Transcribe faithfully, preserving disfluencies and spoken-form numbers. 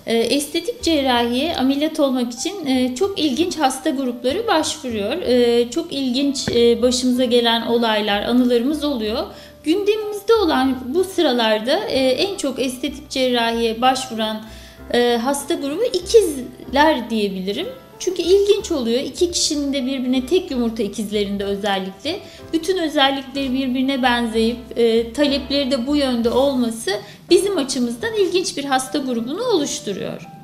E, estetik cerrahiye ameliyat olmak için e, çok ilginç hasta grupları başvuruyor. E, çok ilginç e, başımıza gelen olaylar, anılarımız oluyor. Gündemimizde olan bu sıralarda e, en çok estetik cerrahiye başvuran e, hasta grubu ikizler diyebilirim. Çünkü ilginç oluyor. İki kişinin de birbirine, tek yumurta ikizlerinde özellikle, bütün özellikleri birbirine benzeyip e, talepleri de bu yönde olması bizim açımızdan ilginç bir hasta grubunu oluşturuyor.